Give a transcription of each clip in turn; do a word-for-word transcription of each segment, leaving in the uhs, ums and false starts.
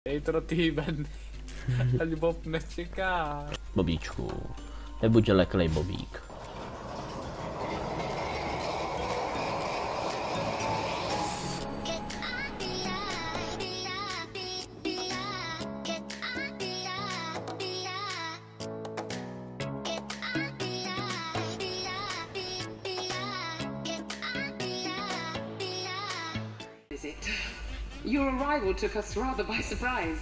Jej to týben. Ani Bob nečeká. Bobíčku, nebuď leklej Bobík. Your arrival took us rather by surprise.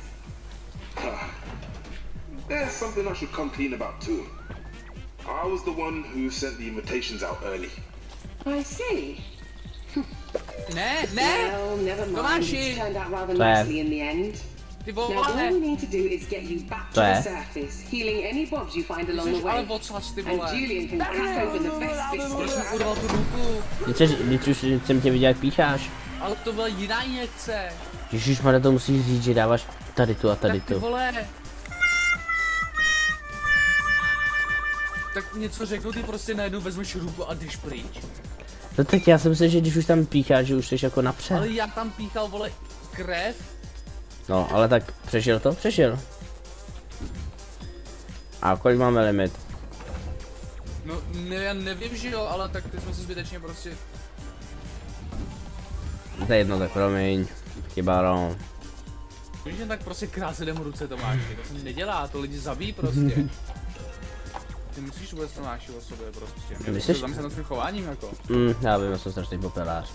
There's something I should come clean about too. I was the one who sent the invitations out early. I see. Ne, ne! Well, never mind. Tomáši! It's turned out rather Fair. nicely in the end. Ty Now all vole! we need to do is get you back to Fair. the surface, healing any bobs you find along the Jsi ale way. vocas, ty And vole. Julian can crack open the best Proč mi biscuits. urval tu ruku? Teď už jsem tě viděl, jak pícháš. Ale to byla jiná injekce. Ježišmarja, to musíš říct, že dáváš tady tu a tady Tak ty tu. vole. Tak něco řeknu, ty prostě najednou vezmeš ruku a jdeš pryč. No tak já jsem si, že když už tam pícháš, že už jsi jako napřed. Ale já tam píchal, vole, krev. No, ale tak přežil to? Přežil. A kolik máme limit? No, ne, já nevím, že jo, ale tak ty jsme si zbytečně prostě... To je jedno, tak promiň. Chyba, no. Víš, že tak prostě krásedem ruce, Tomáši, to se nedělá, to lidi zabíjí prostě. Ty myslíš vůbec, Tomáši, o sobě prostě. Mě Myslíš? prostě zamyslet nad svým chováním jako. Mm, já vím, já jsem strašný popelář.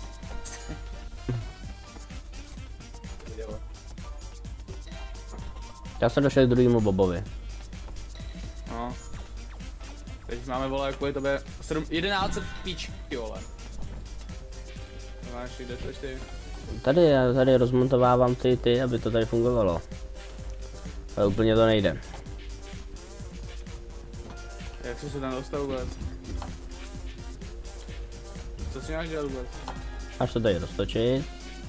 Já jsem došel k druhému Bobovi. No. Teď máme, vole, kvůli tobě sedm, jedenáct set píčky, vole. Tomáši, kde seš ty? Tady, já tady rozmontovávám ty, ty, aby to tady fungovalo. Ale úplně to nejde. Jak jsi se tam dostal vůbec? Co si máš dělat vůbec? Až to tady roztočit.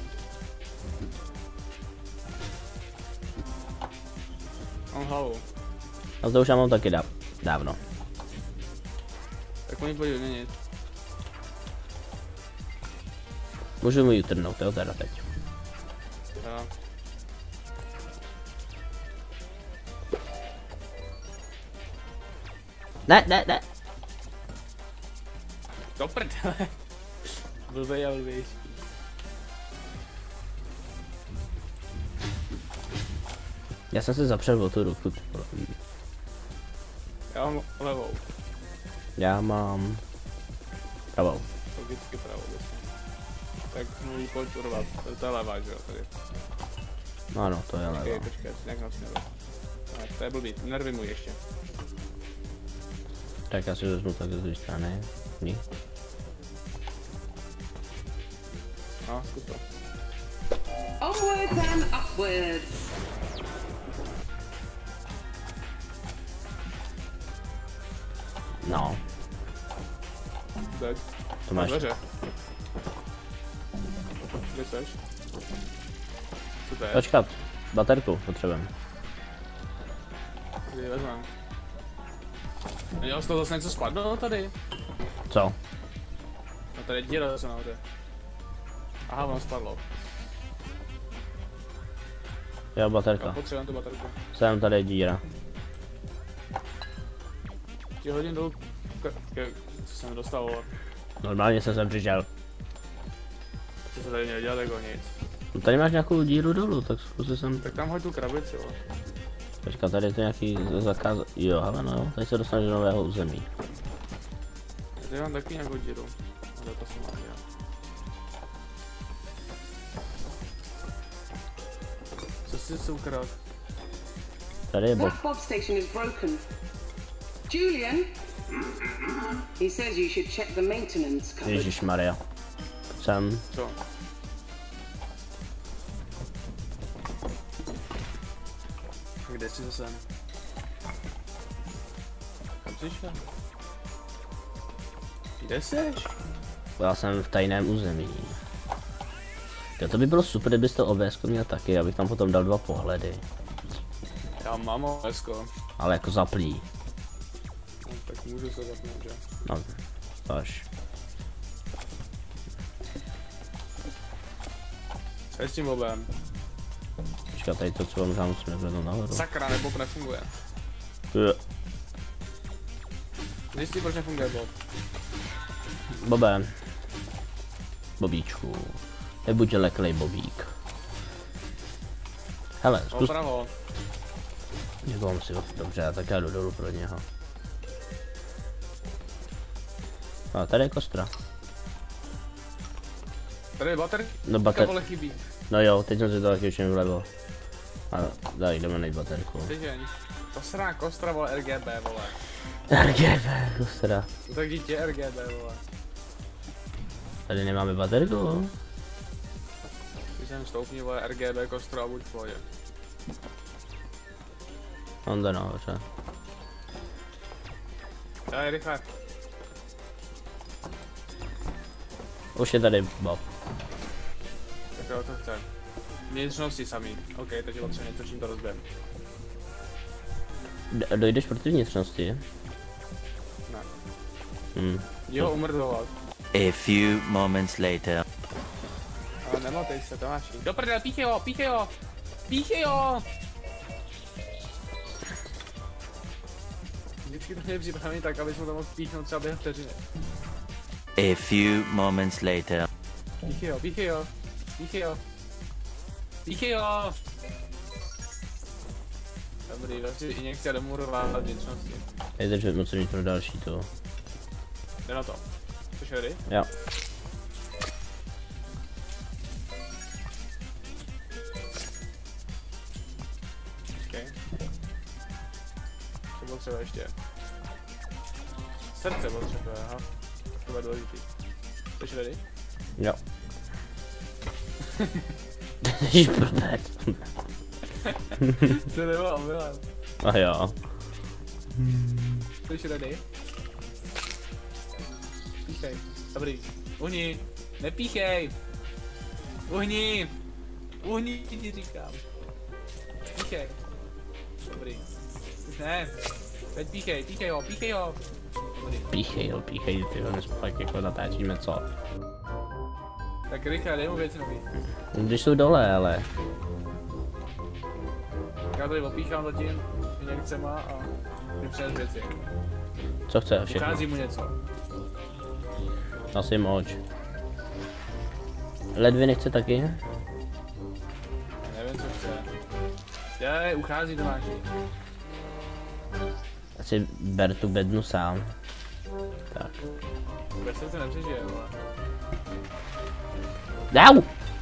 Mám hlavu. A to už já mám taky dáv dávno. Tak oni pojď vyměnit. Můžu mu ji utrhnout, jo, teda teď. Jo. Ne, ne, ne. Do prdele. Blbej a blbější. Já jsem si zapřel o tu ruku. Já mám levou. Já mám pravou. Logicky pravou, vlastně. Tak mluví pojď urvat. To je levá, že jo, tady. No ano, to je Počkej, levá. počkej, nějak nasměru. Tak, to je blbý, nervy mu ještě. Tak já si vezmu tak z druhé strany. Ní. No, zkus to. Onwards and upwards. No, Tak. to máš. Dveře. Kde seš? Co to je? Počkat, baterku potřebujeme. Kdy ji vezmem? Měl z toho zase něco spadnout tady? Co? No tady je díra zase nahoře. Aha, ono spadlo. Jo, baterka. Potřebujeme tu baterku. Jsem tady je díra. Ti hodin dolů... K... Co jsem dostal, vole? Normálně jsem sem přišel. Co se tady měl dělat, jako nic. No tady máš nějakou díru dolů, tak zkusím sem. Tak tam hoď tu krabici, vole. Počkat, tady je to nějaký zakaz. Jo, ale no, tady se dostaneš do nového území. Já tady mám taky nějakou díru. Ale to jsem mám dělat. Co jsi si ukradl? Tady je Bob. That bob station is broken. Julian? He says you should check the maintenance cupboard. Ježišmarja. Jsem. Co? Kde jsi zase? Kam jsi šel? Kde seš? Já jsem v tajném území. Jo, to by bylo super, kdybys to O B S měl taky, abych tam potom dal dva pohledy. Já mám O S ko. Ale jako zaplý. No, tak můžu se zapnout, že? No, až. Co je s tím obem? Počkat, tady to třeba možná musíme vledat nahoru. Sakra, nebo nefunguje. Zjistí, proč nefunguje Bob. Bobe. Bobíčku. Nebuď leklej Bobík. Hele, zkus... Opravo. Děkám si, dobře, tak já jdu dolů pro něho. A tady je kostra. Tady je baterka, No bater... vole chybí. No jo, teď jsem si to taky už vlevo. A tady jdeme najít baterku. Tyžeň. To srá kostra, vole, R G B, vole. R G B, kostra. No tak dítě R G B, vole. Tady nemáme baterku. Když jsem stoupni, vole, R G B kostru a buď v pohodě. On jde nahoře. Daj, rychle. Už je tady Bob. Tak jo, co chce. Vnitřnosti samý. OK, takže potřebuji něco, čím to rozbijem. D dojdeš pro ty vnitřnosti? Ne. Hm. Jdi ho umrzovat. A few moments later. Ale nemotej se, Tomáši. Do prdele, píchej ho, píchej ho! Píchej ho! Vždycky to měli připravený tak, aby jsme to mohl píchnout třeba během vteřiny. A few moments later. Píchej ho, píchej ho, píchej ho. Píchej ho! Dobrý, vlastně injekce a demurovat vnitřnosti. Hej, takže musím jít pro další to. Jde na to. Jsi ready? Jo. OK. Co potřebuje ještě? Srdce potřebuje, aha. To bude důležitý. Jsi ready? Jo. Jsi blbec. Co nemá omylem. A jo. Jsi ready? Píchej. Dobrý. Uhni. Nepíchej. Uhni. Uhni ti říkám. Píchej. Dobrý. Už ne. Teď píchej, píchej ho, píchej ho. Dobrý. Píchej, jo, píchej, ty dnes fakt jako natáčíme co. Tak rychle, dej mu věci nový. Když jsou dole, ale. Já tady opíchám zatím injekcema a mi přines věci. Co chce všechno? Uchází mu něco. Asi moč. Ledviny nechce taky? Nevím, co chce. Jej, uchází Tomáši. Asi ber tu bednu sám. Tak. Bez srdce nepřežije, vole. Au!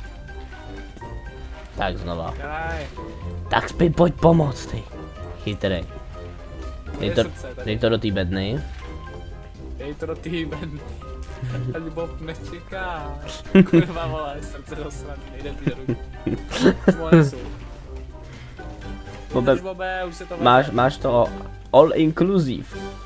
Tak znova. Daj. Tak spí, pojď pomoct, ty. Chytrej. Dej to, srdce, tady. dej to do té bedny. Dej to do tý bedny. Tady Bob nečeká. Kurva vole, srdce dosraný, nejde ti do ruky. Už mu nesu. Bobe, Jdeš, Bobe, už se to máš, máš to all inclusive.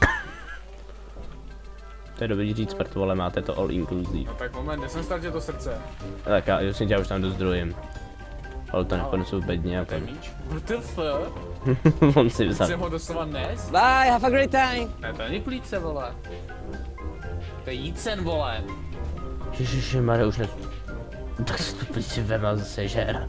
To je dobrý říct, prd, vole, máte to all inclusive. No tak moment, kde jsem ztratil to srdce? Tak já, jasně, já už tam jdu s druhým. Ale to neponesu v bedně, To je jako. míč. W T F? On si vzal. Jsem ho doslova nes? Bye, have a great time. Ne, to není plíce, vole. To je jícen, vole. Ježišmarja, už ne... Tak si tu plíci vem a sežer.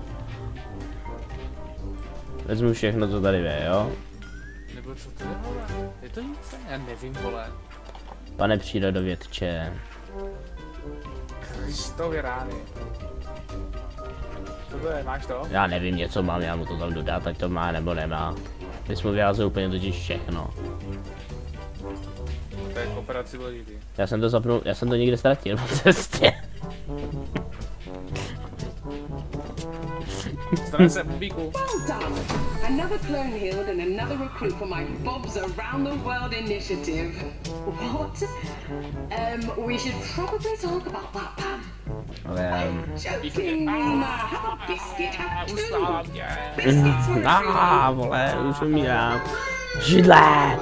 Vezmu všechno, co tady je, jo? Nebo co to je, vole? Je to jícen? Já nevím, vole. Pane přírodovědče. Kristovy rány. Co to je, máš to? Já nevím, něco mám, já mu to tam dodat, ať to má nebo nemá. My jsme vyházeli úplně totiž všechno. To je k operaci důležitý. Já jsem to zapnul, já jsem to někde ztratil po cestě. Stane se, bubíku. Well done. Another clone healed and another recruit for my Bob's Around the World initiative. What? Um, we should probably talk about that, Pam. Ale... Joking. Have a biscuit. Have two. Ustávám tě. Biscuits were Aaaa, vole, už umírám. Židle!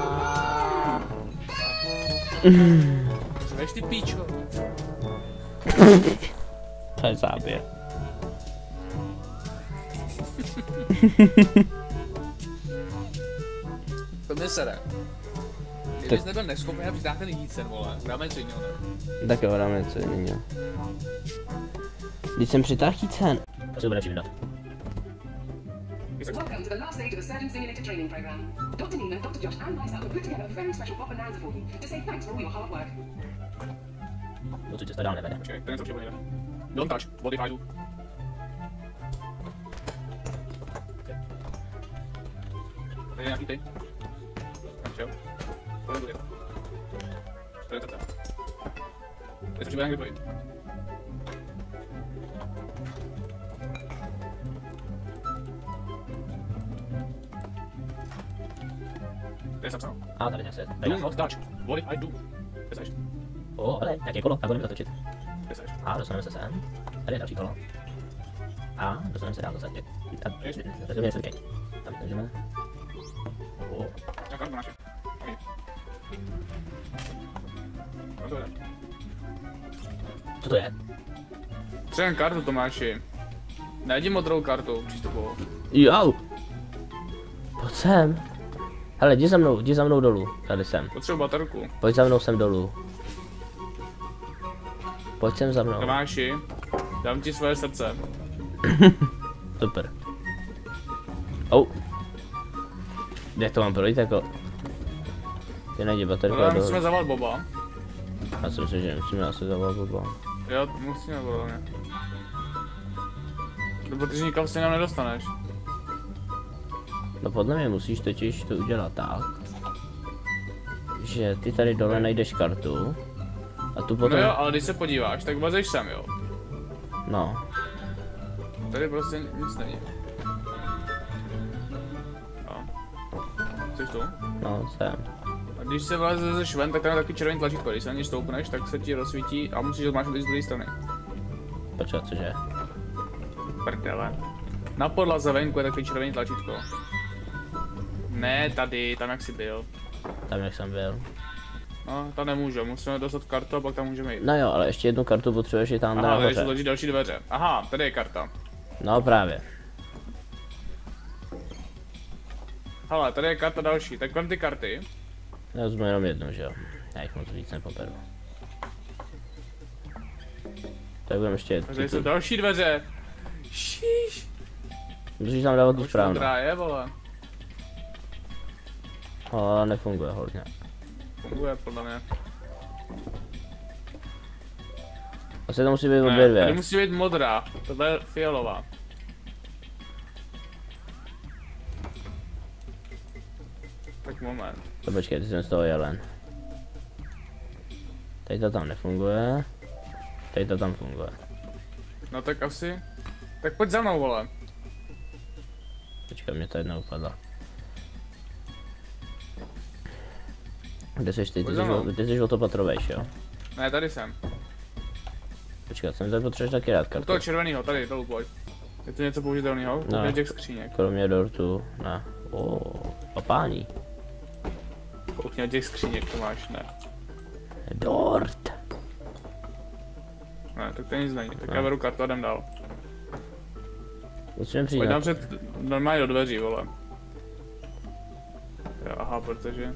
Zveš ty píčo. To je záběr. To mě sere. Kdybys nebyl neschopný a přidát ten jícen, vole. Dáme něco jiného, ne? Tak jo, dáme něco jiného. Když jsem přitáhl cen. Co bude přidat? Welcome to the last stage of the Surgeon Simulator training program. Doctor Nina, Doctor Josh, and myself have put together a very special Bob Bonanza for you to say thanks for all your hard work. Určitě to dál nevede. Počkej, ten něco přijde. Don't touch, what if I do? Tady je nějaký ty. Tak čau. To nebude. To je to. Teď se nějaký projít. To je zapsáno. A tady něco. Do not touch, what if I do? Pesajš. O, ale jaké kolo, tak budeme zatočit. Pesajš. A dostaneme se sem. Tady je další kolo. A dostaneme se dál zase. A to je něco. Tam můžeme. O. Já kartu naši. Co to je? Co to je? Třem kartu, Tomáši. Najdi modrou kartu, přístupovou. Jo. Pojď sem. Hele, jdi za mnou, jdi za mnou dolů. Tady jsem. Potřebuji baterku. Pojď za mnou sem dolů. Pojď sem za mnou. Tomáši, dám ti svoje srdce. Super. Oh. Jak to mám projít jako? Ty najdi baterku a Ale dolů. musíme zavolat Boba. Já si myslím, že musíme asi zavolat Boba. Jo, musíme podle mě. No, protože nikam se nám nedostaneš. No podle mě musíš totiž to udělat tak, že ty tady dole najdeš kartu a tu potom... No jo, ale když se podíváš, tak vlezeš sem, jo. No. Tady prostě nic není. No. Jsi tu? No, jsem. A když se vlezeš ven, tak tam je taky červený tlačítko. Když se na ně stoupneš, tak se ti rozsvítí a musíš odmáčknout i z druhé strany. Počkat, cože? Prdele. Na podlaze venku je takový červený tlačítko. Ne, tady, tam jak jsi byl. Tam jak jsem byl. No, tam nemůžu, musíme dostat kartu a pak tam můžeme jít. No jo, ale ještě jednu kartu potřebuješ i tam Aha, tady nahoře. jsou točí další dveře. Aha, tady je karta. No právě. Hele, tady je karta další, tak vem ty karty. Já vezmu jenom jednu, že jo. Já jich moc víc nepoberu. Tak budeme ještě... Tady jsou další dveře. Šíš. Musíš tam dávat tu Už správnou. modrá je, vole. Ale nefunguje hodně. Funguje podle mě. Asi to musí být obě Ne, dvě. tady musí být modrá, tohle je fialová. Tak moment. To počkej, ty jsem z toho jelen. Tady to tam nefunguje. Tady to tam funguje. No tak asi. Tak pojď za mnou, vole. Počkej, mě to jednou upadla. Kde jsi ty? Ty Pojď jsi, za mnou. o- ty jsi o to patrovejš, jo? Ne, tady jsem. Počkej, jsem tady potřebuješ taky rád U kartu. toho červeného, tady, dolů pojď. Je to něco použitelného? No. No. Těch skříněk. Kromě dortu, ne. O, papání. Koukni na těch skříněk, to máš, ne. Dort. Ne, tak to nic není. Tak No. já beru kartu a jdem dál. Musíme přijít Pojď na... nám před normálně do dveří, vole. Jo, aha, protože...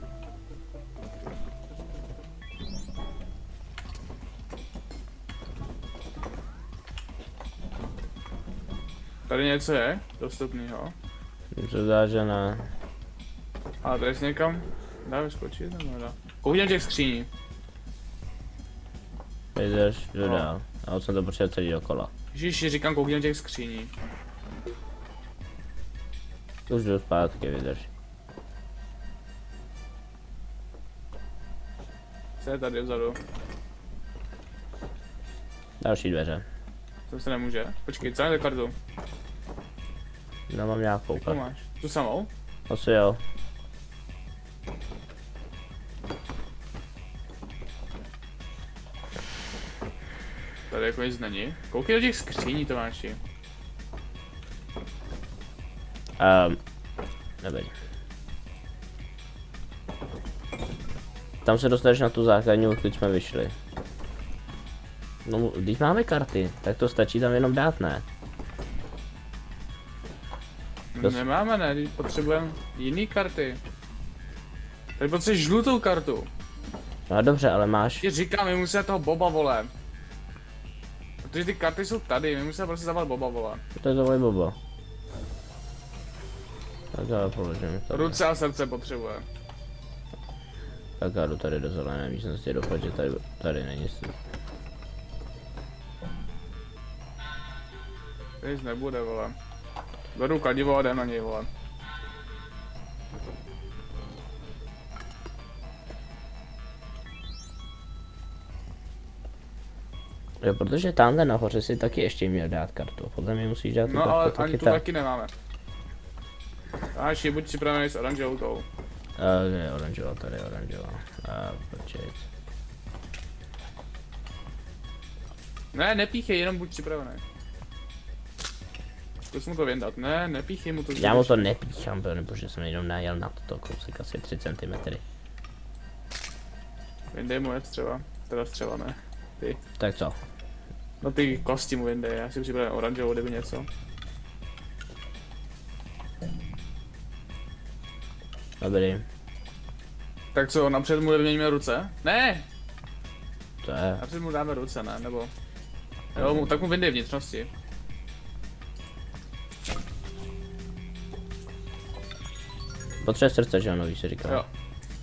Tady něco je dostupného. Mně se zdá, že ne. A tady si někam dá vyskočit, nebo nedá? Koukni na těch skříní. Vydrž, jdu No. dál. A od jsem to potřeboval celý dokola. Ježiši, říkám, koukni na těch skříní. Už jdu zpátky, vydrž. Co je tady vzadu? Další dveře. To se nemůže. Počkej, co je za kartu? No mám nějakou Jakou kartu. máš? Tu samou? Asi jo. Tady jako nic není. Koukni do těch skříní, Tomáši. Um, nebyl. Tam se dostaneš na tu základní, odkud jsme vyšli. No, když máme karty, tak to stačí tam jenom dát, ne? Dos- Nemáme, ne, teď potřebujeme jiný karty. Tady potřebuješ žlutou kartu. No dobře, ale máš... Ti říkám, my musíme toho Boba, vole. Protože ty karty jsou tady, my musíme prostě zavolat Boba, vole. To je zavolej Bobo. Tak já položím to. Ruce a srdce potřebuje. Tak já jdu tady do zelené místnosti doufat, že tady, tady není si. Nic nebude, vole. Beru kladivo a jdem na něj, vole. Jo, protože tamhle nahoře si taky ještě měl dát kartu. Podle mě musíš dát tu No kartu ale taky ani tu tak. taky nemáme. Až je buď připravený s oranžovou tou. Uh, je oranžová, tady je oranžová. Uh, počkej. Ne, nepíchej, jenom buď připravený. Zkus mu to vyndat. Ne, nepíchej mu to. Já mu to nepíchám, protože jsem jenom najel na toto kousek asi tři centimetry. Vyndej mu je třeba. Teda střela, ne. Ty. Tak co? No ty kosti mu vyndej, já si připravím oranžovou, kdyby něco. Dobrý. Tak co, napřed mu vyměníme ruce? Ne! To je. Napřed mu dáme ruce, ne? Nebo... Jo, mu, tak mu vyndej vnitřnosti. Potřebuje srdce, že ano, víš, si říkal. Jo.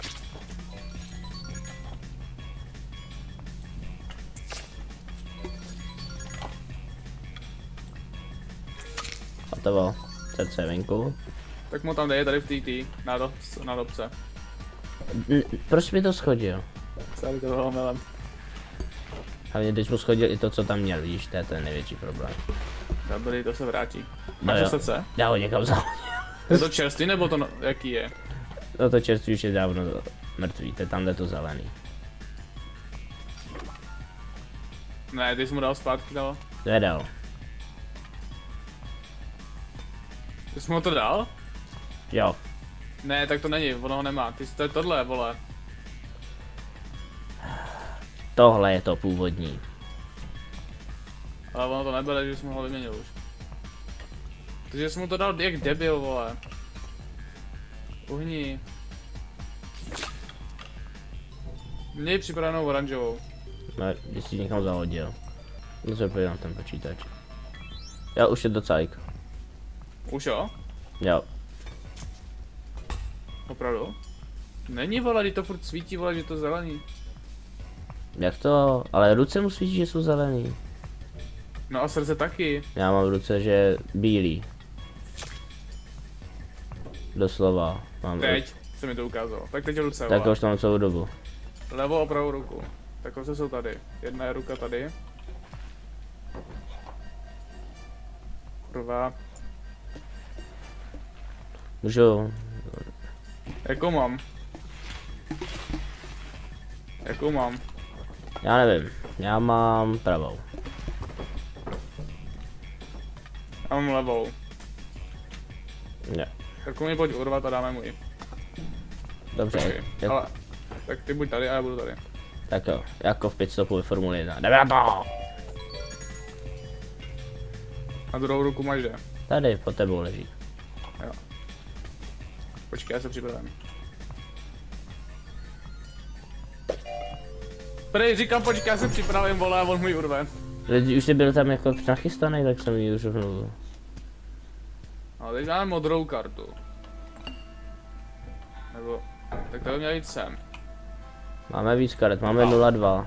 Hotovo. Srdce venku. Tak mu tam dej tady v té tý, na, do, na dobce. N proč mi to schodil? Tady to bylo melem. Hlavně teď mu schodil i to, co tam měl, víš, to je ten největší problém. Dobrý, to se vrátí. No Máš jo. to srdce? Já ho někam vzal. Je to čerstvý nebo to no, jaký je? No to čerství už je dávno mrtvý, to je tamhle to zelený. Ne, ty jsi mu dal zpátky dal. Nedal. Ty jsi mu to dal? Jo. Ne, tak to není, ono ho nemá. Ty jsi to je tohle, vole. Tohle je to původní. Ale ono to nebylo, že jsi mu ho vyměnil už. Takže jsi mu to dal jak debil, vole. Uhni. Měj připravenou oranžovou. No, když jsi někam zahodil. No se podívám ten počítač. Jo, už je docajk. Už jo? Jo. Opravdu? Není, vole, když to furt svítí, vole, že to zelený. Jak to? Ale ruce mu svítí, že jsou zelený. No a srdce taky. Já mám v ruce, že je bílý. Doslova. Mám Teď se mi to ukázalo. Tak teď je ruce, Tak vole. už to mám celou dobu. Levou a pravou ruku. Tak ruce jsou tady. Jedna je ruka tady. Kurva. Můžu... Jakou mám? Jakou mám? Já nevím. Já mám pravou. Já mám levou. Ne. Tak mi pojď urvat a dáme mu ji. Dobře. Okay. Jak, Ale, tak ty buď tady a já budu tady. tak jo. Jako v pitstopu ve Formule jedna. Jdeme na to! Na druhou ruku máš kde? Tady pod tebou leží. Jo. Počkej, já se připravím. Prej, říkám počkej, já se připravím, vole, a on můj urve. Lidi, už jsi byl tam jako nachystaný, tak jsem ji už rovnou. No, teď máme modrou kartu. Nebo, tak to by měl jít sem. Máme víc karet, máme nula dva.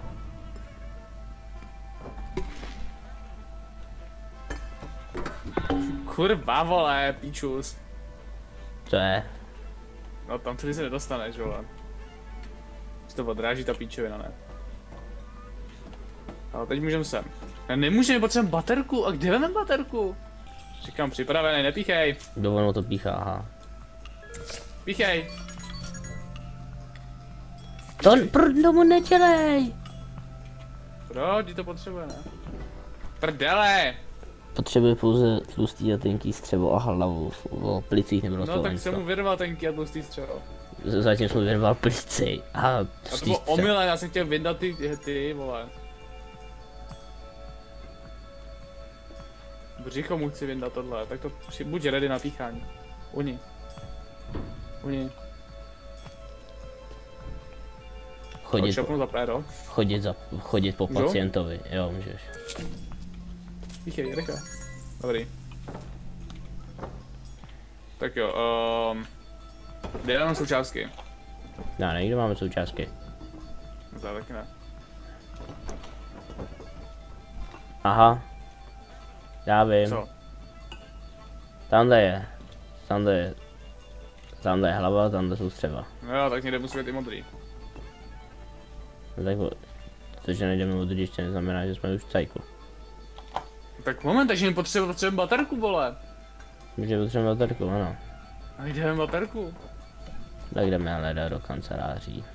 Kurva, vole, píčus. Co je? No tam tady se nedostaneš, vole. Si to odráží ta píčovina, ne? Ale teď můžeme sem. Ne, nemůžeme, potřebujeme baterku, a kde máme baterku? Říkám připravený, nepíchej. Dovolno to píchá, aha. Píchej. To pr- tomu nedělej! Proč, to potřebuje, ne? Prdele! Potřebuje pouze tlustý a tenký střevo a hlavu v, v plicích nebo na No tak jsem mu vyrval tenký a tlustý střevo. Zatím jsem mu vyrval plici a A to tlustý bylo střevo. omylem, já jsem chtěl vyndat ty, ty, ty vole. Břicho mu chci vyndat tohle, tak to při, buď ready na píchání. Uni. Uni. Chodit, Šapnu za péro. chodit, za, chodit po Můžu? pacientovi, jo můžeš. Píchej, rychle. Dobrý. Tak jo, um, kde máme součástky? Já nejde, máme součástky. No to taky ne. Aha. Já vím. Co? Tamhle je. Tamhle je. Tamhle je hlava, tamhle jsou střeva. No jo, tak někde musí být i modrý. No tak to, že nejdeme od ještě neznamená, že jsme už v cajku. Tak moment, takže mi potřebujeme potřebujeme baterku, vole. Může potřebujeme baterku, ano. A jdeme baterku. Tak jdeme hledat do kanceláří.